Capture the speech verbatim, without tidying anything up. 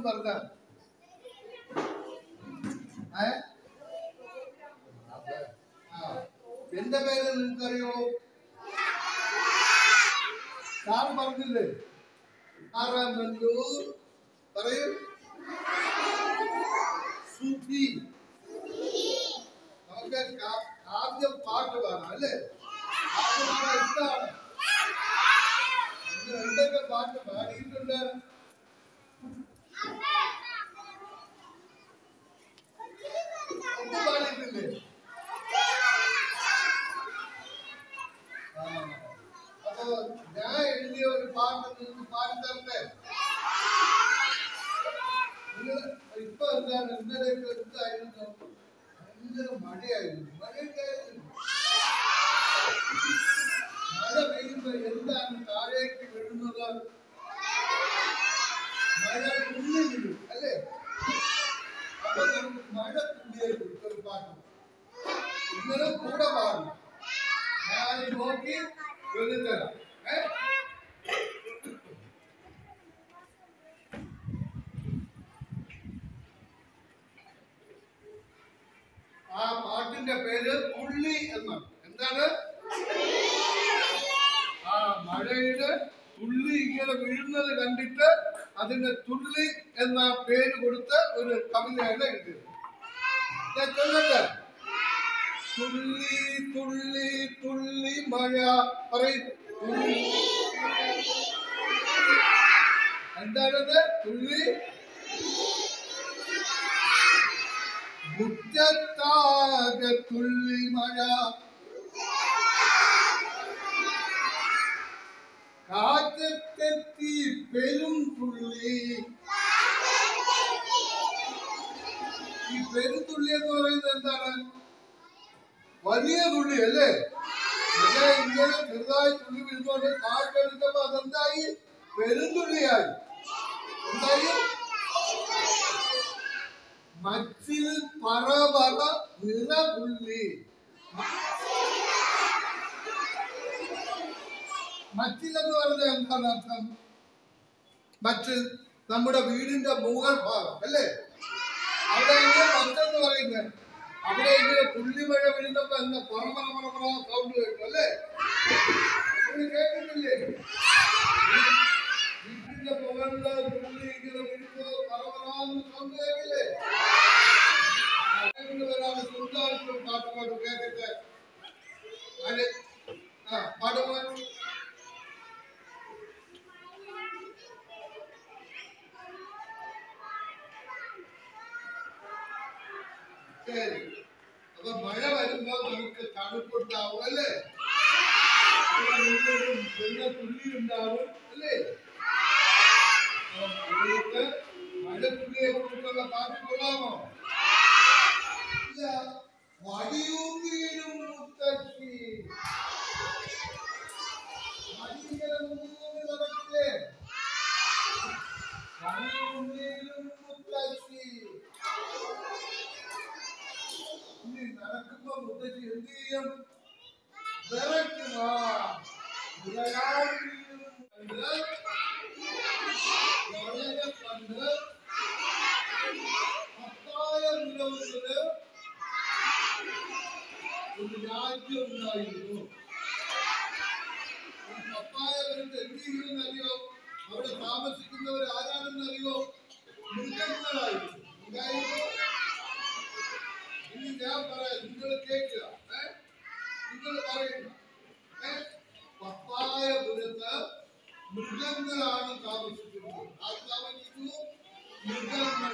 പറഞ്ഞാൽ എന്റെ പേര് നിങ്ങൾക്കറിയോ? സാറ് പറഞ്ഞില്ലേ? ആറാമല്ലൂർ പറയൂ. സുധി. നമുക്ക് ആദ്യം പാട്ട് പാടാം അല്ലേ? പാട്ട് പാടാൻ ഇഷ്ടമാണ്. എന്തൊക്കെ പാട്ട് പാടിയിട്ടുണ്ട്? ഒന്നും പാടിയിട്ടില്ലേ? അപ്പൊ ഞാൻ എഴുതിയ ഒരു പാട്ട് നിങ്ങൾക്ക് പാടിത്തരട്ടെ? നിങ്ങൾ ഇപ്പൊ എന്താണ് ഇന്നലെയൊക്കെ എന്തായിരുന്നു? ഭയങ്കര മഴയായിരുന്നു. മഴയൊക്കെയായിരുന്നു. മഴ പെയ്യുമ്പോ എന്താണ് താഴേക്ക് വീഴുന്നത്? മഴ തുള്ളി വീഴും അല്ലേ? അപ്പൊ നമുക്ക് മഴ തുള്ളിയായി ഒരു പാട്ട് ഇന്നലെ കൂടെ പാടും. ഞാൻ നോക്കി എഴുതിത്തരാം. ആ പാട്ടിന്റെ പേര് തുള്ളി എന്നാണ്. എന്താണ്? ആ മഴയുടെ തുള്ളി ഇങ്ങനെ വീഴുന്നത് കണ്ടിട്ട് അതിന് തുള്ളി എന്ന പേര് കൊടുത്ത് ഒരു കവിതയാണ് എഴുതിയത്. ഞാൻ ചൊല്ലട്ടെ? തുള്ളി തുള്ളി തുള്ളി മഴ പറയും. എന്താണത്? തുള്ളി മുറ്റത്താകെ തുള്ളി മഴ, കാറ്റത്തെത്തി പെരും തുള്ളി. ഈ പെരുതുള്ളി എന്ന് പറയുന്നത് എന്താണ്? വലിയ തുള്ളി അല്ലേ? മഴ ഇങ്ങനെ ചെറുതായി തുള്ളി വീഴുന്നോണ്ട് കാറ്റെടുത്തപ്പോ അതെന്തായി? പെരുതുള്ളിയായി. എന്തായി? മച്ചിൽ പറ പറ നിറപുള്ളി. മച്ചിൽ എന്ന് പറഞ്ഞാൽ എന്താണ് അർത്ഥം? മച്ചിൽ നമ്മുടെ വീടിന്റെ മുകൾ ഭാഗം അല്ലേ? അവിടെ ഇങ്ങനെ മച്ചെന്ന് പറയുന്നത്. അവിടെ ഇങ്ങനെ പുള്ളിമഴ വീഴുന്നപ്പോ എന്താ പറമറ പറമറ സൗണ്ട് കേട്ടു അല്ലേ? കേട്ടിട്ടില്ലേ? വീട്ടിന്റെ മുകളില് പുള്ളി ഇങ്ങനെ വീഴുമ്പോ പറമറാന്ന് സൗണ്ട് കേട്ടില്ലേ? വരാണ് സുന്ദായിട്ടും പാട്ട് പാടും. കേട്ടിട്ട് ആ പാടുമോ? ശരി. അപ്പൊ മഴ വരുമ്പോ നമുക്ക് തണുപ്പുണ്ടാവും അല്ലേ? വെള്ള തുള്ളി ഉണ്ടാവും അല്ലേ? മഴ തുള്ളിയെ കുറിച്ചുള്ള പാട്ട് കൊള്ളാമോ? വടിയും വീടും മുത്തശ്ശി. വടിയിലെ മൂന്ന് നടക്കില്ലേ? വടിയും വീടും മുത്തശ്ശി. ഇനി നടക്കുമ്പോ മുത്തശ്ശി എന്ത് ചെയ്യും? വിറയ്ക്കുമാ. വിറയാനും കണ്ട് വളരെ കണ്ട് പത്തായ വിരോധത്തില് ഒരു രാജ്യം ഉണ്ടായിരുന്നു. പത്തായ വിരുദ്ധ എന്ത് ചെയ്യുമെന്നറിയോ? അവിടെ താമസിക്കുന്നവർ ആരാണെന്നറിയോ? മൃഗങ്ങളായിരുന്നു. ഉണ്ടായിരുന്നു. ഇനി ഞാൻ പറയാം, നിങ്ങൾ കേൾക്കുക. നിങ്ങൾ പറയുക. പത്തായ പുരത്ത് മൃഗങ്ങളാണ് താമസിക്കുന്നത്. അത് താമസിക്കുന്നു മൃഗങ്ങൾ.